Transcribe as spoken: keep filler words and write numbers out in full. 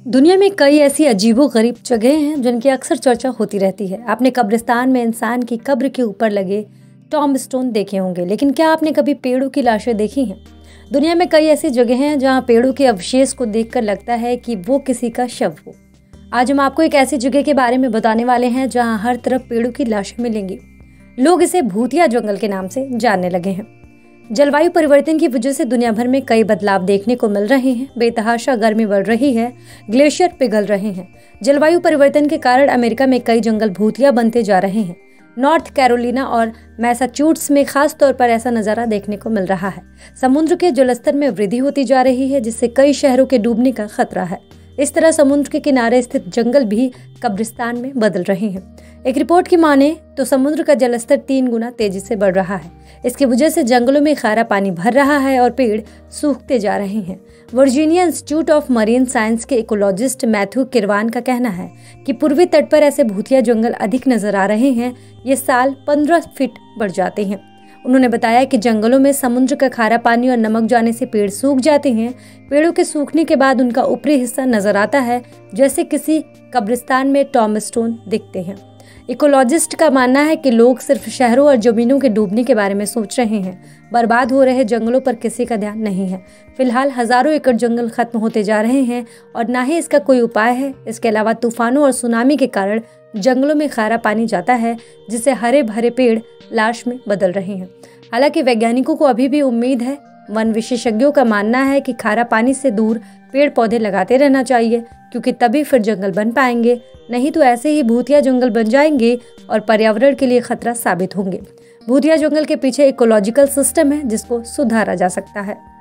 दुनिया में कई ऐसी अजीबो-गरीब जगह हैं जिनकी अक्सर चर्चा होती रहती है। आपने कब्रिस्तान में इंसान की कब्र के ऊपर लगे टॉम स्टोन देखे होंगे, लेकिन क्या आपने कभी पेड़ों की लाशें देखी हैं? दुनिया में कई ऐसी जगह हैं जहां पेड़ों के अवशेष को देखकर लगता है कि वो किसी का शव हो। आज हम आपको एक ऐसी जगह के बारे में बताने वाले हैं जहाँ हर तरफ पेड़ों की लाशें मिलेंगी। लोग इसे भूतिया जंगल के नाम से जानने लगे हैं। जलवायु परिवर्तन की वजह से दुनिया भर में कई बदलाव देखने को मिल रहे हैं। बेतहाशा गर्मी बढ़ रही है, ग्लेशियर पिघल रहे हैं। जलवायु परिवर्तन के कारण अमेरिका में कई जंगल भूतिया बनते जा रहे हैं। नॉर्थ कैरोलिना और मैसाचुसेट्स में खास तौर पर ऐसा नजारा देखने को मिल रहा है। समुद्र के जलस्तर में वृद्धि होती जा रही है, जिससे कई शहरों के डूबने का खतरा है। इस तरह समुद्र के किनारे स्थित जंगल भी कब्रिस्तान में बदल रहे हैं। एक रिपोर्ट की माने तो समुद्र का जलस्तर तीन गुना तेजी से बढ़ रहा है। इसकी वजह से जंगलों में खारा पानी भर रहा है और पेड़ सूखते जा रहे हैं। Virginia Institute of Marine Science के इकोलॉजिस्ट मैथ्यू किरवान का कहना है कि पूर्वी तट पर ऐसे भूतिया जंगल अधिक नजर आ रहे हैं। ये साल पंद्रह फीट बढ़ जाते हैं। उन्होंने बताया कि जंगलों में समुद्र का खारा पानी और नमक जाने से पेड़ सूख जाते हैं। पेड़ों के सूखने के बाद उनका ऊपरी हिस्सा नजर आता है, जैसे किसी कब्रिस्तान में टॉम स्टोन दिखते हैं। इकोलॉजिस्ट का मानना है कि लोग सिर्फ शहरों और जमीनों के डूबने के बारे में सोच रहे हैं। बर्बाद हो रहे जंगलों पर किसी का ध्यान नहीं है। फिलहाल हजारों एकड़ जंगल खत्म होते जा रहे हैं और ना ही इसका कोई उपाय है। इसके अलावा तूफानों और सुनामी के कारण जंगलों में खारा पानी जाता है, जिससे हरे भरे पेड़ लाश में बदल रहे हैं। हालांकि वैज्ञानिकों को अभी भी उम्मीद है। वन विशेषज्ञों का मानना है कि खारा पानी से दूर पेड़ पौधे लगाते रहना चाहिए, क्योंकि तभी फिर जंगल बन पाएंगे। नहीं तो ऐसे ही भूतिया जंगल बन जाएंगे और पर्यावरण के लिए खतरा साबित होंगे। भूतिया जंगल के पीछे इकोलॉजिकल सिस्टम है जिसको सुधारा जा सकता है।